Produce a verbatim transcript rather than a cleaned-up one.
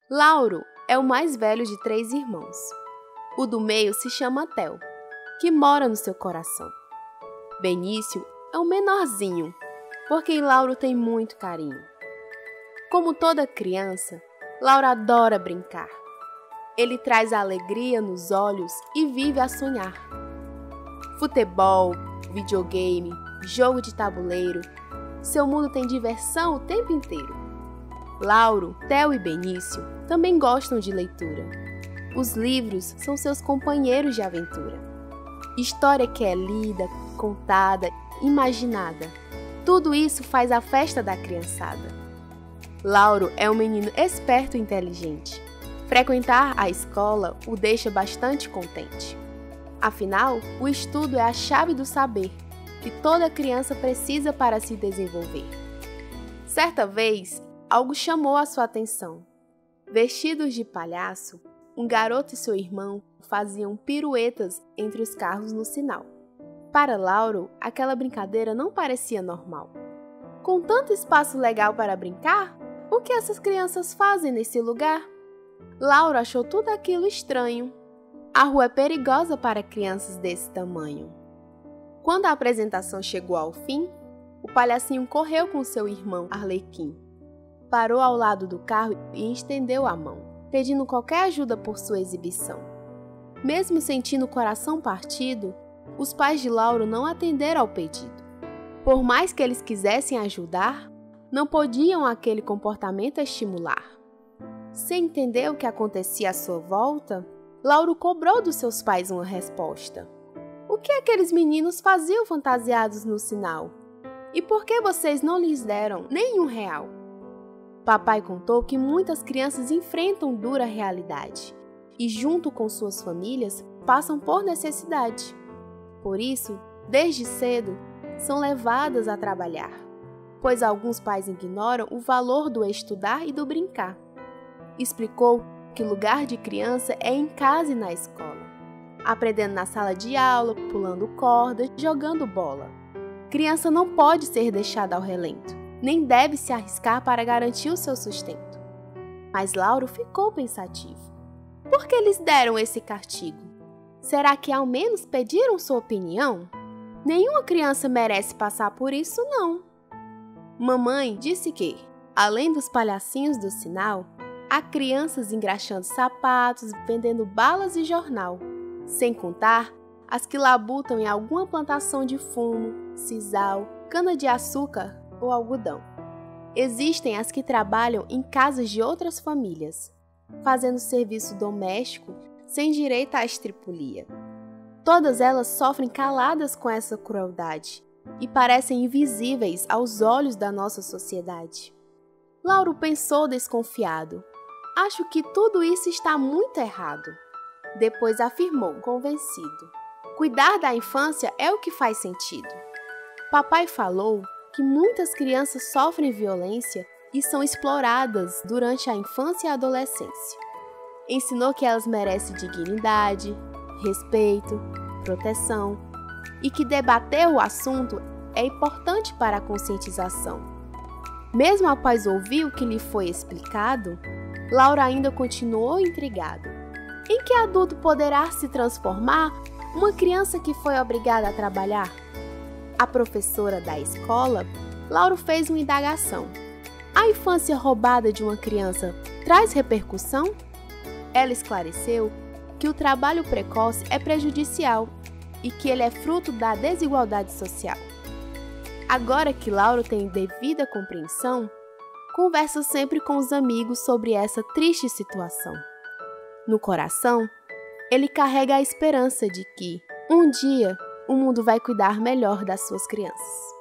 Lauro é o mais velho de três irmãos. O do meio se chama Theo, que mora no seu coração. Benício é o menorzinho, por quem Lauro tem muito carinho. Como toda criança, Lauro adora brincar. Ele traz a alegria nos olhos e vive a sonhar. Futebol, videogame, jogo de tabuleiro, seu mundo tem diversão o tempo inteiro. Lauro, Theo e Benício também gostam de leitura. Os livros são seus companheiros de aventura. História que é lida, contada, imaginada. Tudo isso faz a festa da criançada. Lauro é um menino esperto e inteligente. Frequentar a escola o deixa bastante contente. Afinal, o estudo é a chave do saber, que toda criança precisa para se desenvolver. Certa vez, algo chamou a sua atenção. Vestidos de palhaço, um garoto e seu irmão faziam piruetas entre os carros no sinal. Para Lauro, aquela brincadeira não parecia normal. Com tanto espaço legal para brincar, o que essas crianças fazem nesse lugar? Lauro achou tudo aquilo estranho. A rua é perigosa para crianças desse tamanho. Quando a apresentação chegou ao fim, o palhacinho correu com seu irmão Arlequim. Parou ao lado do carro e estendeu a mão, pedindo qualquer ajuda por sua exibição. Mesmo sentindo o coração partido, os pais de Lauro não atenderam ao pedido. Por mais que eles quisessem ajudar, não podiam aquele comportamento estimular. Sem entender o que acontecia à sua volta, Lauro cobrou dos seus pais uma resposta. O que aqueles meninos faziam fantasiados no sinal? E por que vocês não lhes deram nenhum real? Papai contou que muitas crianças enfrentam dura realidade e, junto com suas famílias, passam por necessidade. Por isso, desde cedo, são levadas a trabalhar, pois alguns pais ignoram o valor do estudar e do brincar. Explicou que o lugar de criança é em casa e na escola, aprendendo na sala de aula, pulando corda, jogando bola. Criança não pode ser deixada ao relento, nem deve se arriscar para garantir o seu sustento. Mas Lauro ficou pensativo. Por que eles deram esse castigo? Será que ao menos pediram sua opinião? Nenhuma criança merece passar por isso, não. Mamãe disse que, além dos palhacinhos do sinal, há crianças engraxando sapatos, vendendo balas e jornal, sem contar as que labutam em alguma plantação de fumo, sisal, cana-de-açúcar ou algodão. Existem as que trabalham em casas de outras famílias, fazendo serviço doméstico sem direito à estripulia. Todas elas sofrem caladas com essa crueldade e parecem invisíveis aos olhos da nossa sociedade. Lauro pensou desconfiado. Acho que tudo isso está muito errado. Depois afirmou, convencido. Cuidar da infância é o que faz sentido. Papai falou que muitas crianças sofrem violência e são exploradas durante a infância e a adolescência. Ensinou que elas merecem dignidade, respeito, proteção e que debater o assunto é importante para a conscientização. Mesmo após ouvir o que lhe foi explicado, Lauro ainda continuou intrigado. Em que adulto poderá se transformar uma criança que foi obrigada a trabalhar? A professora da escola, Lauro fez uma indagação. A infância roubada de uma criança traz repercussão? Ela esclareceu que o trabalho precoce é prejudicial e que ele é fruto da desigualdade social. Agora que Lauro tem devida compreensão, conversa sempre com os amigos sobre essa triste situação. No coração, ele carrega a esperança de que, um dia, o mundo vai cuidar melhor das suas crianças.